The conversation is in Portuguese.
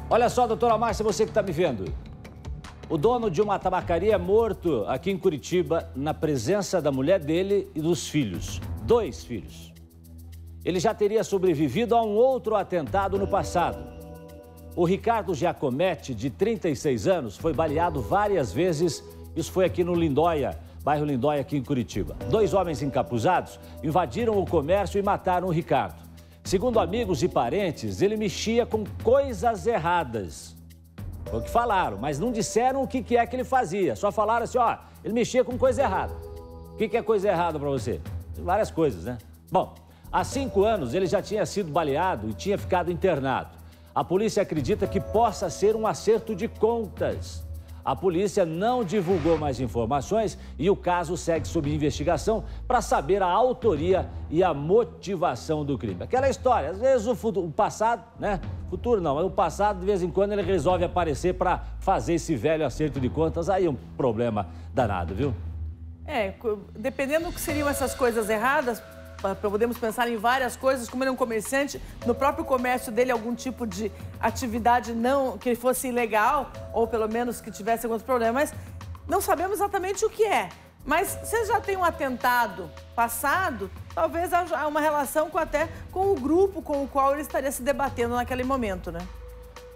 Olha só, doutora Márcia, você que está me vendo. O dono de uma tabacaria é morto aqui em Curitiba, na presença da mulher dele e dos filhos. 2 filhos. Ele já teria sobrevivido a um outro atentado no passado. O Ricardo Giacometti, de 36 anos, foi baleado várias vezes. Isso foi aqui no Lindóia, bairro Lindóia, aqui em Curitiba. 2 homens encapuzados invadiram o comércio e mataram o Ricardo. Segundo amigos e parentes, ele mexia com coisas erradas. Foi o que falaram, mas não disseram o que é que ele fazia. Só falaram assim, ó, ele mexia com coisa errada. O que é coisa errada para você? Várias coisas, né? Bom, há 5 anos ele já tinha sido baleado e tinha ficado internado. A polícia acredita que possa ser um acerto de contas. A polícia não divulgou mais informações e o caso segue sob investigação para saber a autoria e a motivação do crime. Aquela história, às vezes o passado, né? Futuro não, mas o passado de vez em quando ele resolve aparecer para fazer esse velho acerto de contas. Aí é um problema danado, viu? Dependendo do que seriam essas coisas erradas, podemos pensar em várias coisas, como ele é um comerciante, no próprio comércio dele algum tipo de atividade não que fosse ilegal, ou pelo menos que tivesse alguns problemas, não sabemos exatamente o que é. Mas se já tem um atentado passado, talvez haja uma relação até com o grupo com o qual ele estaria se debatendo naquele momento, né?